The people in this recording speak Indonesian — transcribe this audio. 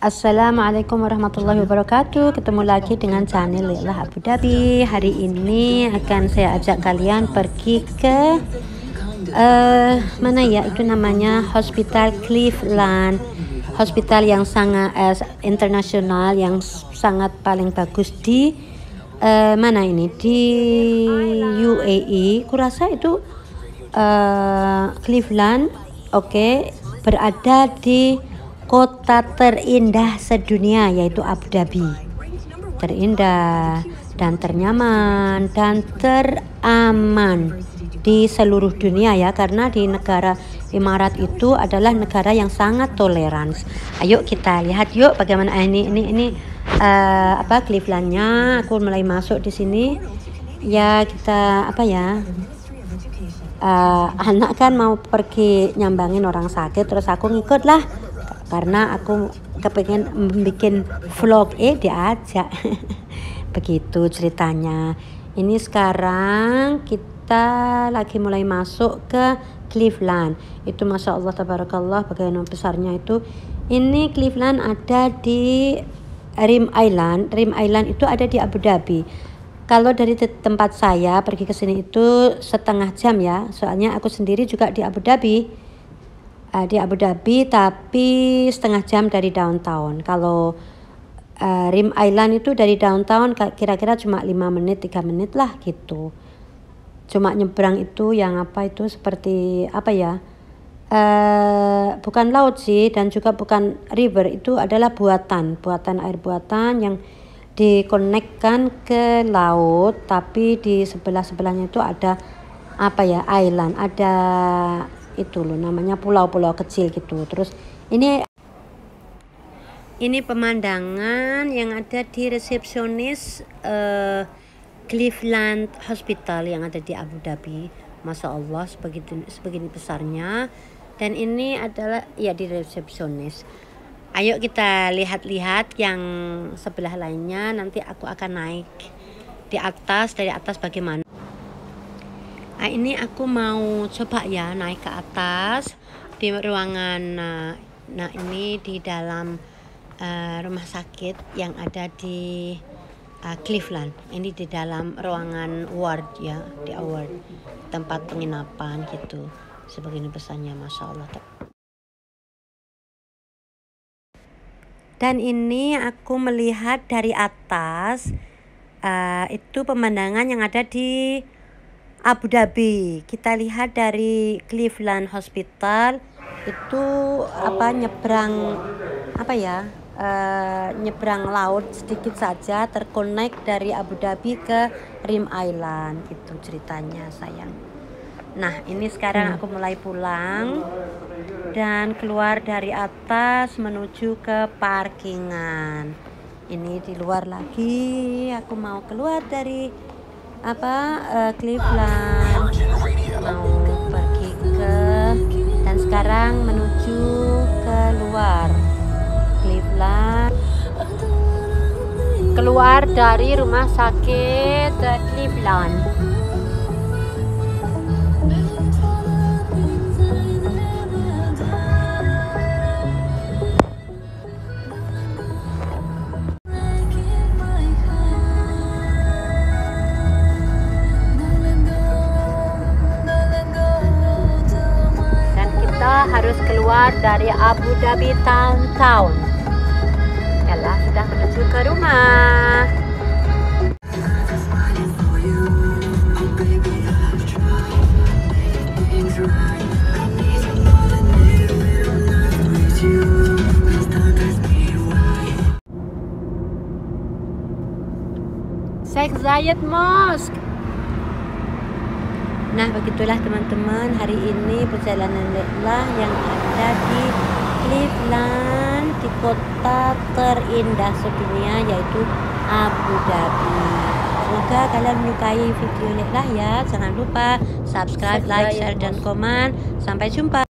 Assalamualaikum warahmatullahi wabarakatuh. Ketemu lagi dengan channel Lelah Abu Dhabi. Hari ini akan saya ajak kalian pergi ke mana ya, itu namanya Hospital Cleveland. Hospital yang sangat internasional, yang sangat paling bagus di mana ini, di UAE. Kurasa itu Cleveland, oke, berada di kota terindah sedunia, yaitu Abu Dhabi. Terindah dan ternyaman dan teraman di seluruh dunia ya, karena di negara Emirat itu adalah negara yang sangat toleran. Ayo kita lihat yuk bagaimana ini Clevelandnya. Aku mulai masuk di sini ya. Kita anak kan mau pergi nyambangin orang sakit, terus aku ngikut lah karena aku kepengen bikin vlog, diajak. Begitu ceritanya. Ini sekarang kita lagi mulai masuk ke Cleveland. Itu Masya Allah tabarakallah bagaimana besarnya itu. Ini Cleveland ada di Rim Island. Rim Island itu ada di Abu Dhabi. Kalau dari tempat saya pergi ke sini itu setengah jam ya. Soalnya aku sendiri juga di Abu Dhabi. Tapi setengah jam dari downtown. Kalau Rim Island itu dari downtown kira-kira cuma 5 menit 3 menit lah gitu. Cuma nyebrang itu yang seperti bukan laut sih, dan juga bukan river, itu adalah buatan air buatan yang dikonekkan ke laut, tapi di sebelahnya itu ada island, ada itu loh namanya pulau-pulau kecil gitu. Terus ini pemandangan yang ada di resepsionis Cleveland Hospital yang ada di Abu Dhabi. Masya Allah sebegini besarnya. Dan ini adalah ya di resepsionis. Ayo kita lihat-lihat yang sebelah lainnya. Nanti aku akan naik di atas, dari atas bagaimana. Ini aku mau coba ya naik ke atas di ruangan. Nah ini di dalam rumah sakit yang ada di Cleveland. Ini di dalam ruangan ward ya, di ward tempat penginapan gitu. Sebegini besarnya, Masya Allah. Dan ini aku melihat dari atas itu pemandangan yang ada di Abu Dhabi. Kita lihat dari Cleveland Hospital itu nyebrang laut sedikit saja, terkonek dari Abu Dhabi ke Rim Island. Itu ceritanya sayang. Nah ini sekarang aku mulai pulang dan keluar dari atas menuju ke parkingan. Ini di luar lagi, aku mau keluar dari Cleveland, mau pergi dan sekarang menuju keluar Cleveland, keluar dari rumah sakit Cleveland. Harus keluar dari Abu Dhabi Town. Yalah, sudah menuju ke rumah. Sheikh Zayed Mosque. Nah begitulah teman-teman, hari ini perjalanan Lelah yang ada di Cleveland, di kota terindah sedunia, yaitu Abu Dhabi. Semoga kalian menyukai video Lelah ya. Jangan lupa subscribe, like, share, dan komen. Sampai jumpa.